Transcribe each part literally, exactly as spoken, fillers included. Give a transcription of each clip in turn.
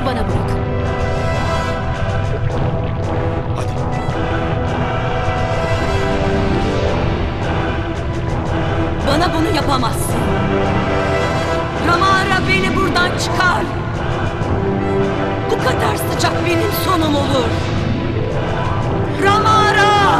bana bırakın. Hadi. Bana bunu yapamazsın. Ramara, beni buradan çıkar. Bu kadar sıcak benim sonum olur. Ramara!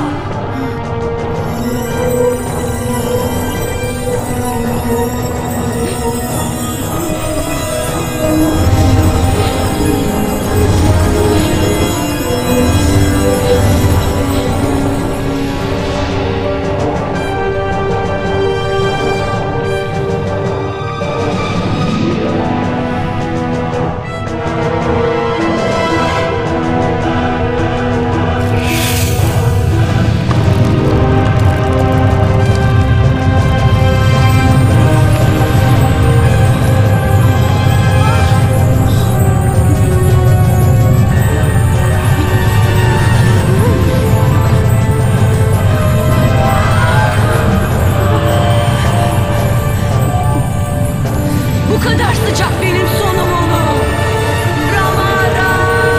Bu kadar sıcak benim sonum olur. Ramara!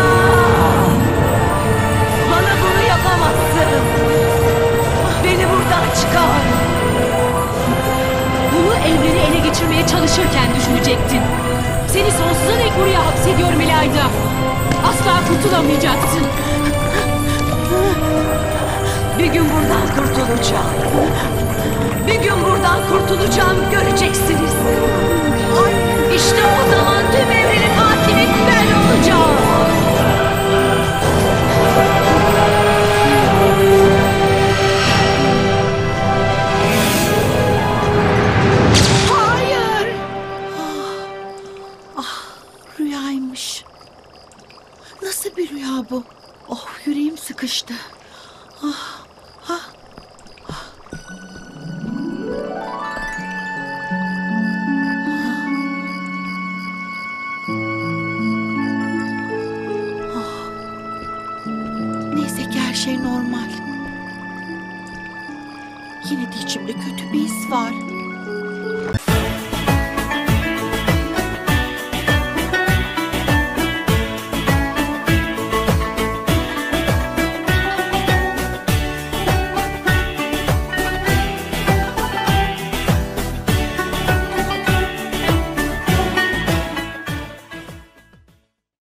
Bana bunu yapamazsın. Beni buradan çıkar. Bunu evreni ele geçirmeye çalışırken düşünecektin. Seni sonsuza dek buraya hapsediyorum İlayda. Asla kurtulamayacaksın. Bir gün buradan kurtulacağım. Bir gün buradan kurtulacağım, göreceksiniz. İşte o zaman tüm evrenin hakimi ben olacağım. Hayır! Ah, rüyaymış. Nasıl bir rüya bu? Oh, yüreğim sıkıştı. Ah, ah. Neyse ki her şey normal. Yine de içimde kötü bir his var.